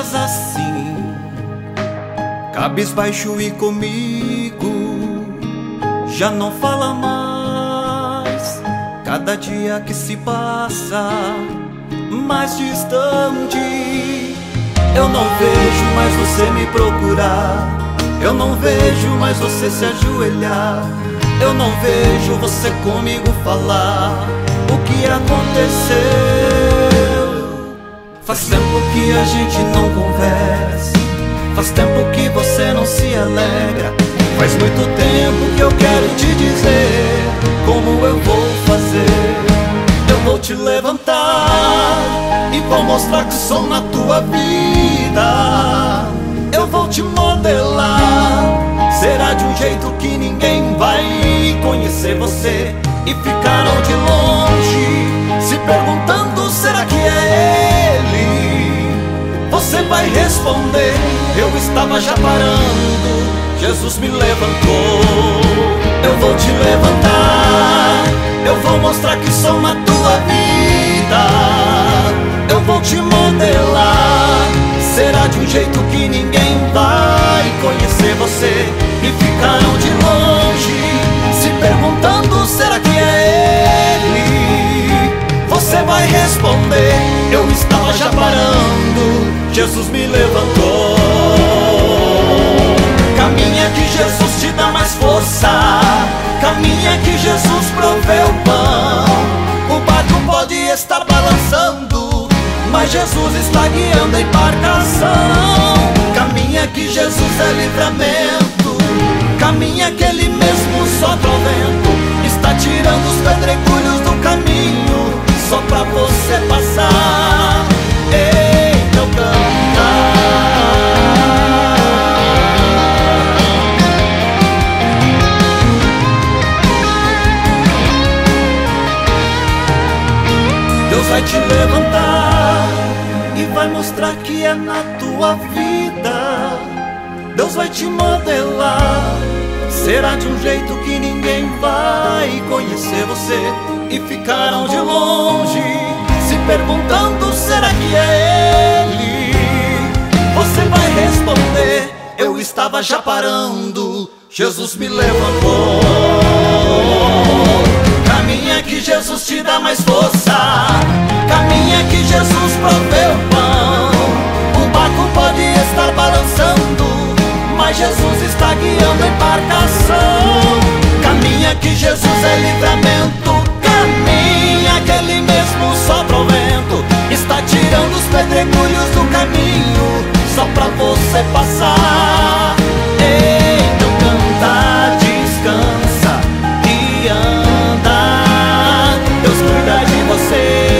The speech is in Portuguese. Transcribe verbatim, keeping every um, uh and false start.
estás assim, cabisbaixo e comigo já não fala mais. Cada dia que se passa mais distante, eu não vejo mais você me procurar, eu não vejo mais você se ajoelhar, eu não vejo você comigo falar o que aconteceu. Faz tempo que a gente não conversa, faz tempo que você não se alegra, faz muito tempo que eu quero te dizer como eu vou fazer. Eu vou te levantar e vou mostrar que sou na tua vida. Eu vou te modelar, será de um jeito que ninguém vai conhecer você. E ficarão de longe se perguntando, será que é ele? Você vai responder, eu estava já parando, Jesus me levantou. Eu vou te levantar, eu vou mostrar que sou na tua vida. Eu vou te modelar, será de um jeito que ninguém vai conhecer você. E ficarão de longe se perguntando, será que é ele? Você vai responder, eu estava já parando, Jesus me levantou. Caminha que Jesus te dá mais força, caminha que Jesus provê o pão. O barco pode estar balançando, mas Jesus está guiando a embarcação. Caminha que Jesus é livramento, caminha que Ele mesmo sopra o vento, está tirando os pedregulhos do caminho só pra você passar. Então canta. Deus vai te levantar e vai mostrar que é na tua vida. Deus vai te modelar, será de um jeito que ninguém vai conhecer você. E ficarão de longe se perguntando, será que é ele? Você vai responder, eu estava já parando, Jesus me levantou. Caminha que Jesus te dá mais força, caminha que Jesus provê o pão. O barco pode estar balançando, mas Jesus está guiando a embarcação. Caminha que Jesus é livramento, caminha que Ele mesmo sopra o vento, está tirando os pedregulhos do caminho só pra você passar. Então canta, descansa e anda, Deus cuida de você.